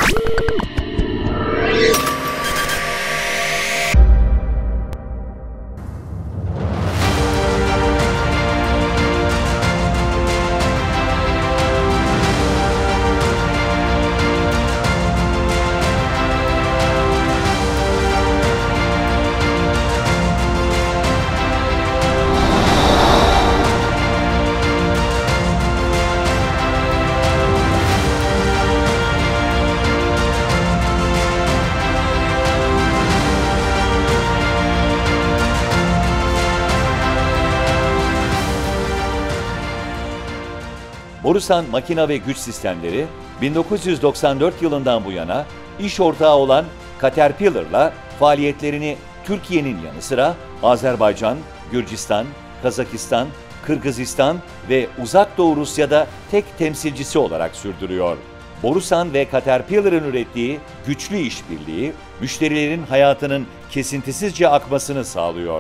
Borusan Makina ve Güç Sistemleri, 1994 yılından bu yana iş ortağı olan Caterpillar'la faaliyetlerini Türkiye'nin yanı sıra Azerbaycan, Gürcistan, Kazakistan, Kırgızistan ve Uzak Doğu Rusya'da tek temsilcisi olarak sürdürüyor. Borusan ve Caterpillar'ın ürettiği güçlü işbirliği, müşterilerin hayatının kesintisizce akmasını sağlıyor.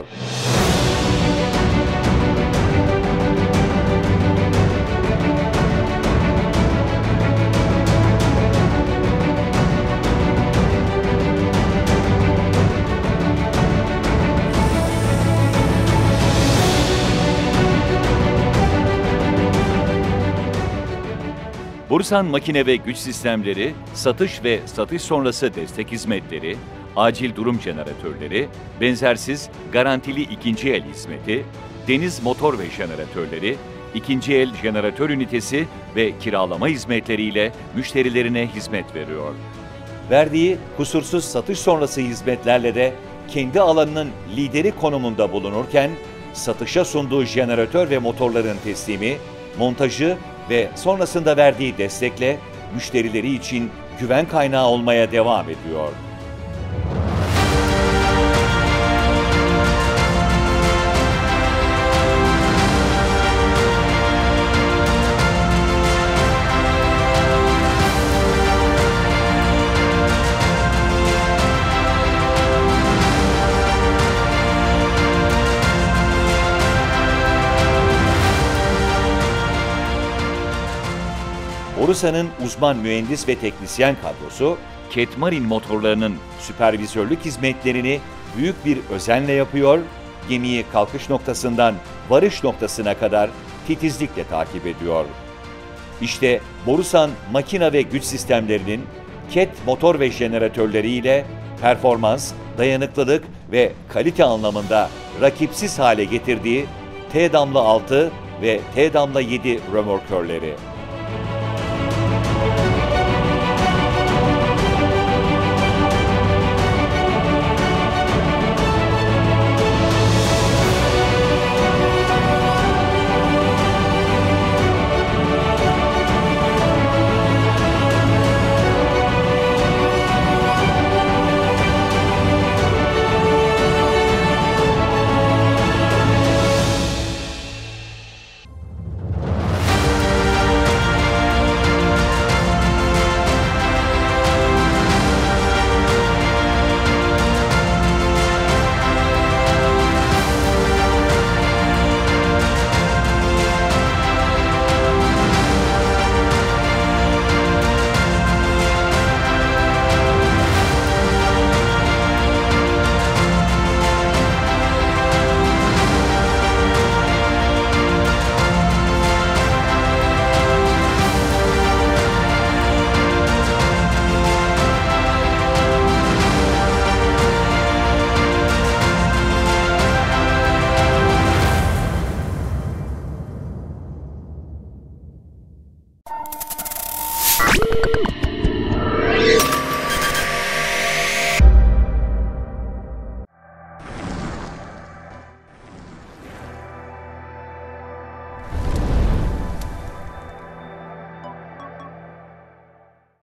Borusan Makine ve Güç Sistemleri, satış ve satış sonrası destek hizmetleri, acil durum jeneratörleri, benzersiz garantili ikinci el hizmeti, deniz motor ve jeneratörleri, ikinci el jeneratör ünitesi ve kiralama hizmetleriyle müşterilerine hizmet veriyor. Verdiği kusursuz satış sonrası hizmetlerle de kendi alanının lideri konumunda bulunurken, satışa sunduğu jeneratör ve motorların teslimi, montajı ve sonrasında verdiği destekle müşterileri için güven kaynağı olmaya devam ediyor. Borusan'ın uzman mühendis ve teknisyen kadrosu, Ketmarin motorlarının süpervizörlük hizmetlerini büyük bir özenle yapıyor, gemiyi kalkış noktasından varış noktasına kadar titizlikle takip ediyor. İşte Borusan Makina ve Güç Sistemlerinin KET motor ve jeneratörleriyle performans, dayanıklılık ve kalite anlamında rakipsiz hale getirdiği T-6 ve T-7 römorkörleri. You